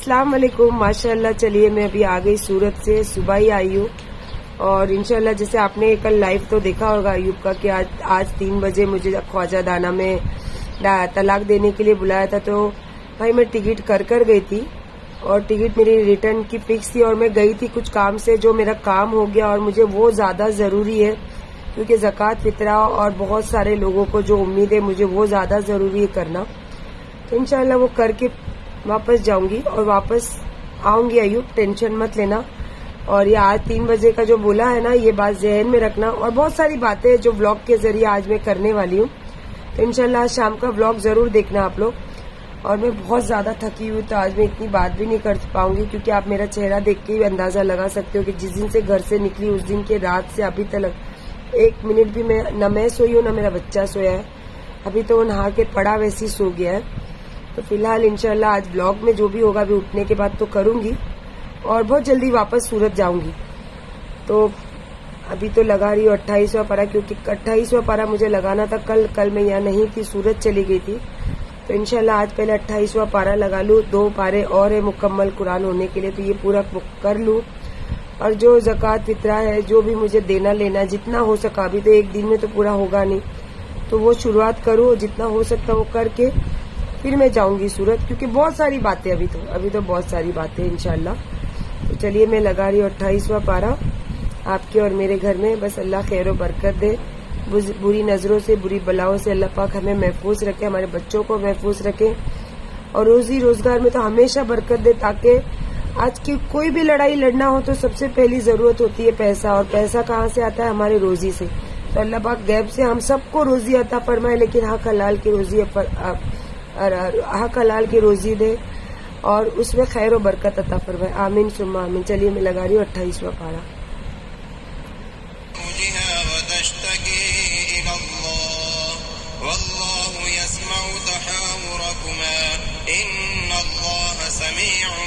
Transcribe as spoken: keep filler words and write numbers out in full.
السلام علیکم. ماشاءاللہ چلیے میں ابھی آ گئی سورت سے, صبح ہی آئی ہوں. اور انشاءاللہ جیسے آپ نے کل لائیو تو دیکھا ہوگا ایوب کا کہ آج آج تین بجے مجھے خواجہ دانا میں طلاق دینے کے لیے بلایا تھا. تو بھائی میں ٹکٹ کر کر گئی تھی اور ٹکٹ میری ریٹرن کی فکس تھی اور میں گئی تھی کچھ کام سے, جو میرا کام ہو گیا اور مجھے وہ زیادہ ضروری ہے کیونکہ زکوٰۃ فطرہ اور بہت سارے لوگوں کو جو امید ہے مجھے وہ زیادہ ضروری ہے کرنا. تو انشاءاللہ وہ کر کے واپس جاؤں گی اور واپس آؤں گی. ایوب ٹینشن مت لینا. اور یہ آج تین بجے کا جو بولا ہے نا یہ بات ذہن میں رکھنا. اور بہت ساری باتیں جو بلاگ کے ذریعے آج میں کرنے والی ہوں, تو انشاءاللہ آج شام کا بلاگ ضرور دیکھنا آپ لوگ. اور میں بہت زیادہ تھکی ہوئی تو آج میں اتنی بات بھی نہیں کر پاؤں گی کیونکہ آپ میرا چہرہ دیکھ کے ہی اندازہ لگا سکتے ہو کہ جس دن سے گھر سے نکلی اس دن کے رات سے ابھی تک ایک منٹ بھی میں نہ میں سوئی ہوں نہ میرا بچہ سویا ہے. ابھی تو وہ نہا کے پڑا ویسے ہی سو گیا ہے. تو فی الحال انشاءاللہ آج بلاگ میں جو بھی ہوگا ابھی اٹھنے کے بعد تو کروں گی اور بہت جلدی واپس سورت جاؤں گی. تو ابھی تو لگا رہی ہوں اٹھائیسواں پارا کیونکہ اٹھائیسواں پارا مجھے لگانا تھا. کل کل میں یہاں نہیں تھی, سورت چلی گئی تھی. تو انشاءاللہ آج پہلے اٹھائیسواں پارا لگا لوں. دو پارے اور ہے مکمل قرآن ہونے کے لیے, تو یہ پورا کر لوں. اور جو زکوٰۃ فطرہ ہے جو بھی مجھے دینا لینا جتنا ہو سکا, ابھی تو ایک دن میں تو پورا ہوگا نہیں, تو وہ شروعات کروں جتنا ہو سکتا وہ کر کے پھر میں جاؤں گی سورت کیونکہ بہت ساری باتیں ابھی تو ابھی تو بہت ساری باتیں انشاءاللہ. تو چلیے میں لگا رہی ہوں اٹھائیسواں پارا آپ کے اور میرے گھر میں. بس اللہ خیر و برکت دے, بری نظروں سے بری بلاؤں سے اللہ پاک ہمیں محفوظ رکھے, ہمارے بچوں کو محفوظ رکھے اور روزی روزگار میں تو ہمیشہ برکت دے, تاکہ آج کی کوئی بھی لڑائی لڑنا ہو تو سب سے پہلی ضرورت ہوتی ہے پیسہ. اور پیسہ کہاں سے آتا ہے؟ ہمارے روزی سے. تو اللہ پاک غیب سے ہم سب کو روزی عطا فرمائے, لیکن حق حلال کی روزی حق حلال کی روزی دے اور اس میں خیر و برکت عطا فرمائے. آمین ثم آمین. چلیے میں لگا رہی ہوں اٹھائیسواں پارا. والله يسمع تحاوركما إن الله سميع